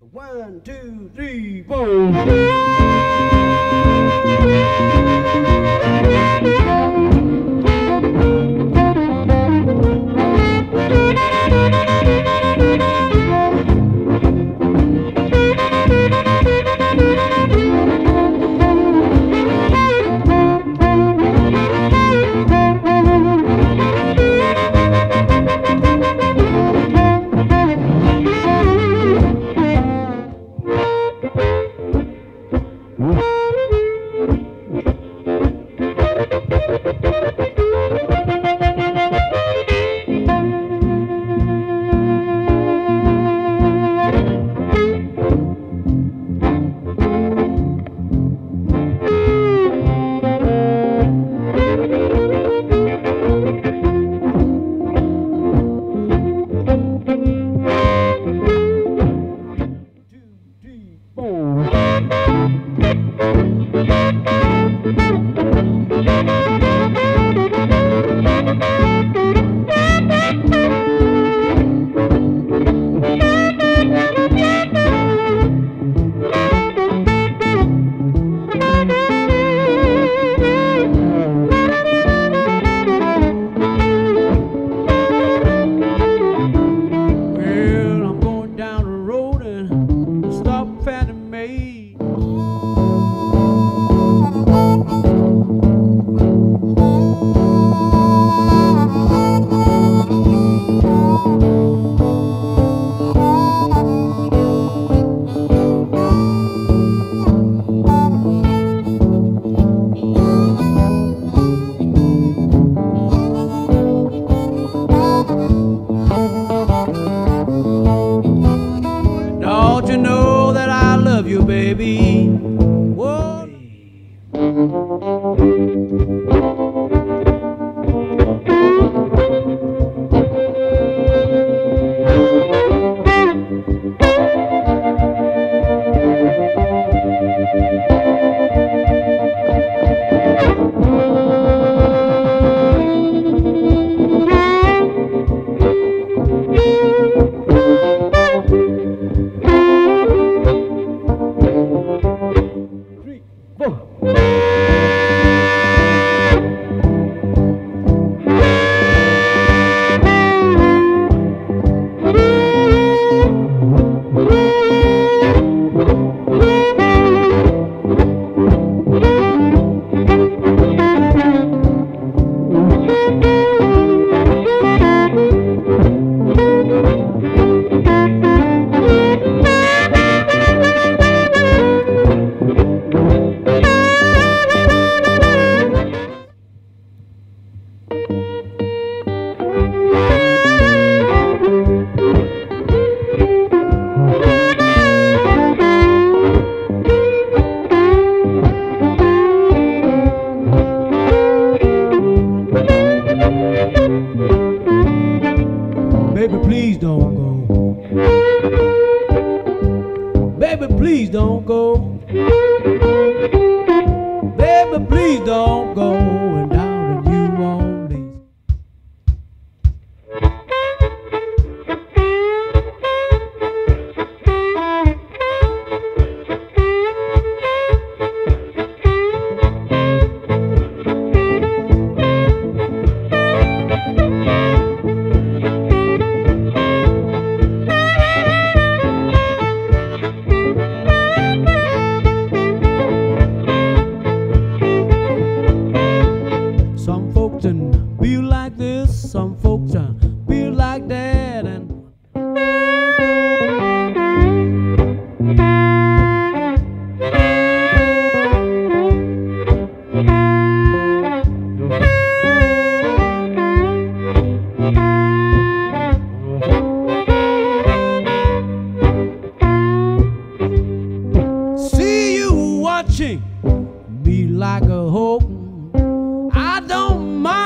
1, 2, 3, 4. Don't you know that I love you, baby? Whoa. Baby, please don't go. Baby, please don't go. Baby, please don't go. And down to New Orleans. Some folks feel like this, some folks feel like that, and see you watching me like a hawk. I don't mind.